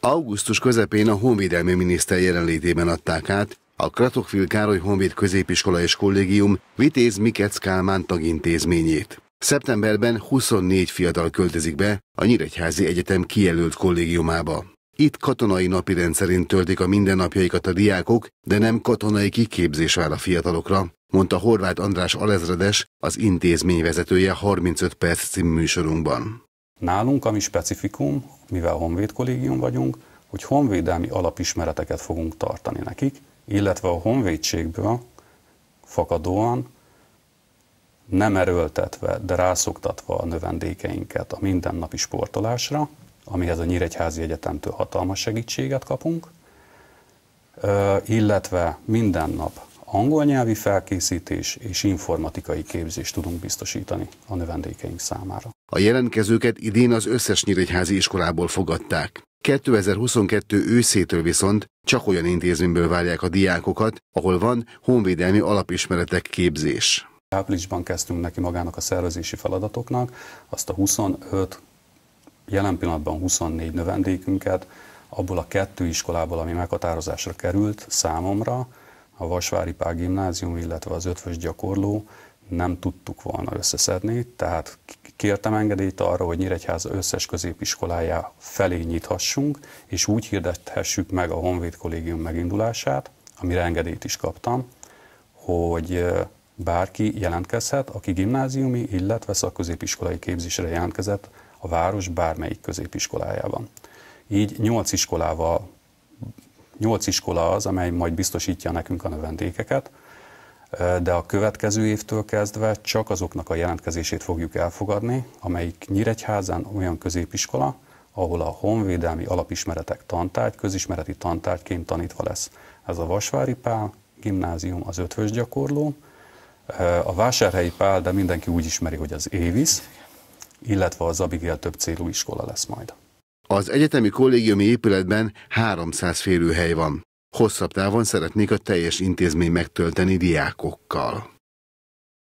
Augusztus közepén a honvédelmi miniszter jelenlétében adták át a Kratochwil Károly Honvéd Középiskola és Kollégium Vitéz Mikecz Kálmán tagintézményét. Szeptemberben 24 fiatal költözik be a Nyíregyházi Egyetem kijelölt kollégiumába. Itt katonai napirend szerint töltik a mindennapjaikat a diákok, de nem katonai kiképzés vár a fiatalokra, mondta Horváth András alezredes, az intézmény vezetője 35 perc című műsorunkban. Nálunk ami specifikum, mivel honvéd kollégium vagyunk, hogy honvédelmi alapismereteket fogunk tartani nekik, illetve a honvédségből fakadóan nem erőltetve, de rászoktatva a növendékeinket a mindennapi sportolásra, amihez a Nyíregyházi Egyetemtől hatalmas segítséget kapunk, illetve minden nap angol nyelvi felkészítés és informatikai képzést tudunk biztosítani a növendékeink számára. A jelentkezőket idén az összes nyíregyházi iskolából fogadták. 2022 őszétől viszont csak olyan intézményből várják a diákokat, ahol van honvédelmi alapismeretek képzés. Áprilisban kezdtünk neki magának a szervezési feladatoknak, azt a 25, jelen pillanatban 24 növendékünket, abból a 2 iskolából, ami meghatározásra került számomra, a Vasvári Pál Gimnázium, illetve az Ötvös Gyakorló, nem tudtuk volna összeszedni, tehát kértem engedélyt arra, hogy Nyíregyháza összes középiskolájá felé nyithassunk, és úgy hirdethessük meg a Honvéd Kollégium megindulását, amire engedélyt is kaptam, hogy bárki jelentkezhet, aki gimnáziumi, illetve szakközépiskolai képzésre jelentkezett a város bármelyik középiskolájában. Így 8 iskola az, amely majd biztosítja nekünk a növendékeket, de a következő évtől kezdve csak azoknak a jelentkezését fogjuk elfogadni, amelyik Nyíregyházán olyan középiskola, ahol a honvédelmi alapismeretek tantárgy, közismereti tantárgyként tanítva lesz. Ez a Vasvári Pál Gimnázium, az Ötvös Gyakorló, a Vásárhelyi Pál, de mindenki úgy ismeri, hogy az Évisz, illetve az Abigail többcélú iskola lesz majd. Az egyetemi kollégiumi épületben 300 férőhely van. Hosszabb távon szeretnék a teljes intézmény megtölteni diákokkal.